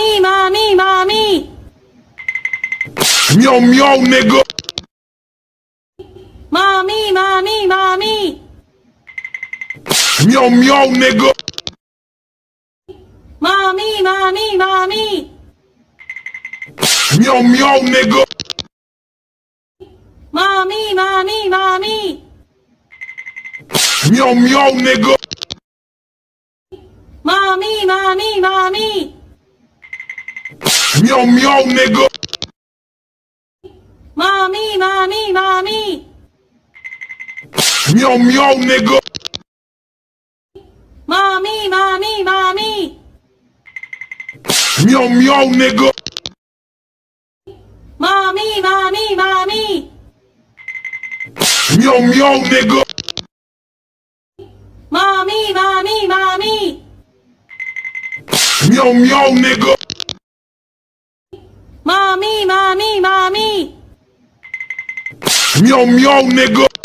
Mommy, mommy, mommy. Meow, meow, nigga. Mommy, mommy, mommy. Meow, meow, nigga. Mommy, mommy, mommy. Meow, meow, nigga. Mommy, mommy, mommy. Meow, meow, nigga. Mommy, mommy, mommy. Meow, meow, nigga. Mommy, mommy, mommy. Meow, meow, nigga. Mommy, mommy, mommy. Meow, meow, nigga. Mommy, mommy, mommy. Meow, meow, nigga. Mommy, mommy, mommy. Meow, meow, nigga. Mommy, mommy, mommy. Meow, meow, nigga.